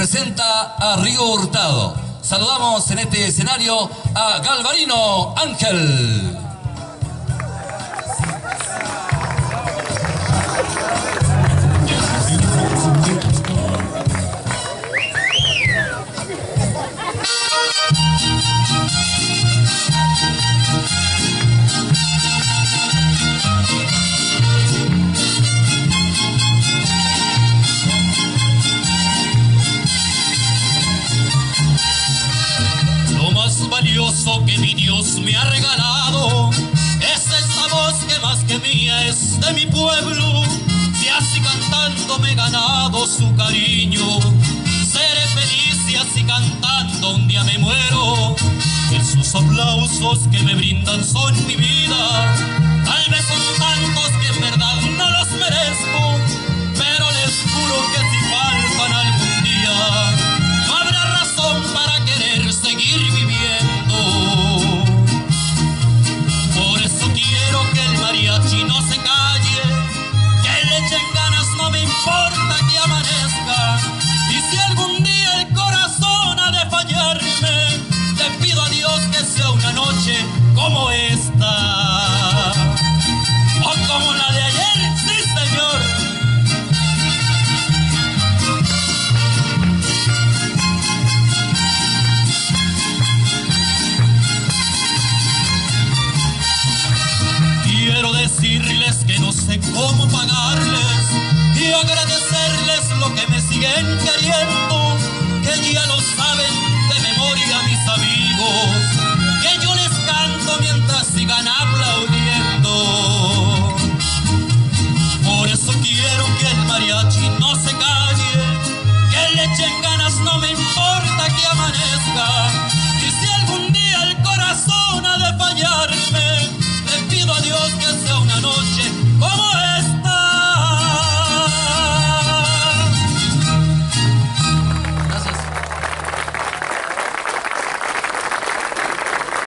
presenta a Río Hurtado. Saludamos en este escenario a Galvarino Ángel. Valioso que mi Dios me ha regalado es esa voz que más que mía es de mi pueblo. Si así cantando me he ganado su cariño, seré feliz y así cantando un día me muero. Esos aplausos que me brindan son mi vida, tal vez son tantos que en verdad no los merezco, pero les juro que si faltan algún día no habrá razón para querer seguir viviendo. Por eso quiero que el mariachi no se calle, que le echen ganas, no me importa que amanezca. Y si algún día el corazón ha de fallarme, le pido a Dios que sea una noche como esta, o como la de ayer, sí señor. Quiero decirles que no sé cómo pagarles y agradecerles lo que me siguen queriendo.